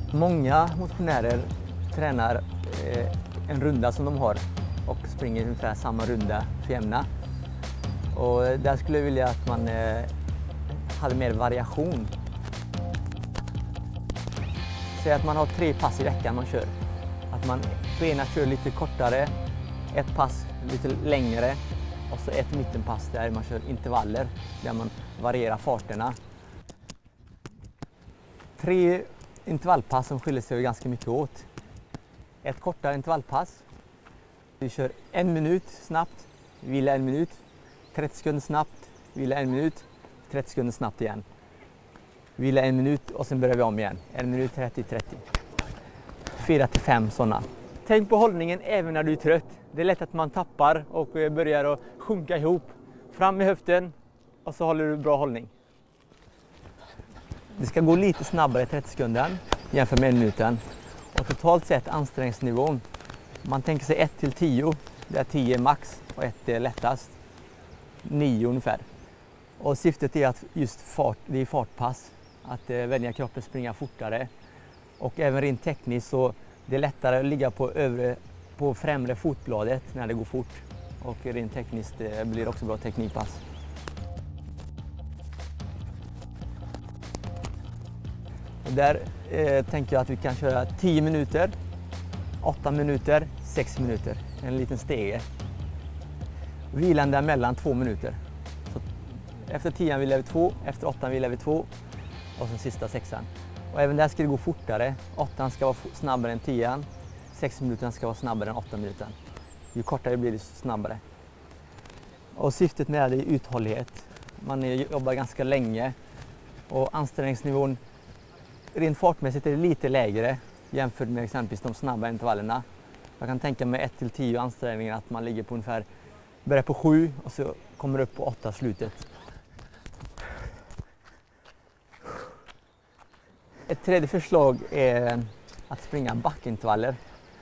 Många motionärer tränar en runda som de har och springer ungefär samma runda för jämna. Och där skulle jag vilja att man hade mer variation. Säg att man har 3 pass i veckan man kör. Att man på ena kör lite kortare, ett pass lite längre och så ett mittenpass där man kör intervaller där man varierar farterna. 3 intervallpass som skiljer sig ganska mycket åt. Ett kortare intervallpass. Vi kör 1 minut snabbt, vila 1 minut, 30 sekunder snabbt, vila 1 minut, 30 sekunder snabbt igen. Vila 1 minut och sen börjar vi om igen. 1 minut, 30, 30. 4 till 5 sådana. Tänk på hållningen även när du är trött. Det är lätt att man tappar och börjar att sjunka ihop. Fram med höften och så håller du bra hållning. Det ska gå lite snabbare 30 sekunder jämfört med 1 minuten. Och totalt sett ansträngningsnivån. Man tänker sig 1 till 10, där 10 är max och 1 är lättast. 9 ungefär. Och syftet är att just det är fartpass. Att vänja kroppen springa fortare. Och även rent tekniskt så det är lättare att ligga på främre fotbladet när det går fort. Och rent tekniskt blir det också bra teknikpass. Och där tänker jag att vi kan köra 10 minuter, 8 minuter, 6 minuter. En liten stege. Vilan där mellan 2 minuter. Så efter 10 vilar vi 2, efter 8 vilar vi 2 och sen sista 6:an. Och även där ska det gå fortare. 8 ska vara snabbare än 10. 6 minuter ska vara snabbare än 8 minuter. Ju kortare blir det snabbare. Och syftet med det är uthållighet. Man jobbar ganska länge och ansträngningsnivån rent fartmässigt är det lite lägre jämfört med exempelvis de snabba intervallerna. Jag kan tänka mig 1 till 10 ansträngningar att man ligger på ungefär, börjar på 7 och så kommer upp på 8 slutet. Ett tredje förslag är att springa backintervaller.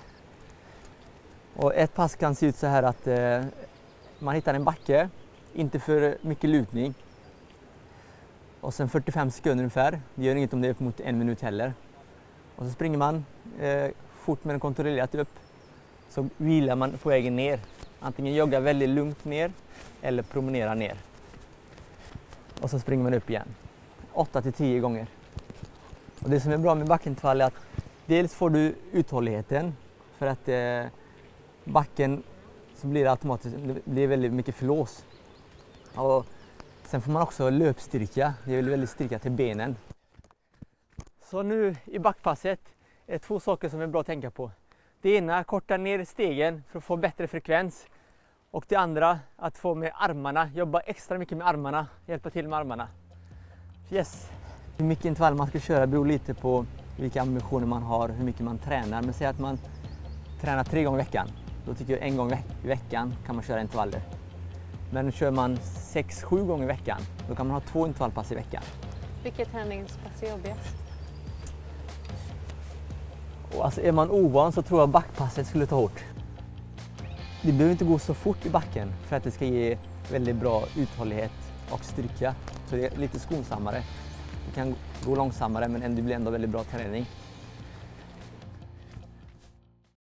Och ett pass kan se ut så här att man hittar en backe, inte för mycket lutning. Och sen 45 sekunder ungefär, det gör inget om det är upp mot 1 minut heller. Och så springer man fort men kontrollerat upp. Så vilar man på vägen ner. Antingen joggar väldigt lugnt ner eller promenerar ner. Och så springer man upp igen. 8 till 10 gånger. Och det som är bra med backintervall är att dels får du uthålligheten för att backen så blir det automatiskt väldigt mycket flås. Och sen får man också löpstyrka, det är väldigt styrka till benen. Så nu i backpasset är 2 saker som är bra att tänka på. Det ena, korta ner stegen för att få bättre frekvens. Och det andra, att få med armarna, jobba extra mycket med armarna, hjälpa till med armarna. Yes! Hur mycket intervall man ska köra beror lite på vilka ambitioner man har, hur mycket man tränar. Men säg att man tränar 3 gånger i veckan. Då tycker jag 1 gång i veckan kan man köra intervaller. Men kör man 6-7 gånger i veckan, då kan man ha 2 intervallpass i veckan. Vilket träningspass är jobbigast? Och alltså är man ovan så tror jag backpasset skulle ta hårt. Det behöver inte gå så fort i backen för att det ska ge väldigt bra uthållighet och styrka. Så det är lite skonsammare. Det kan gå långsammare men det blir ändå väldigt bra träning.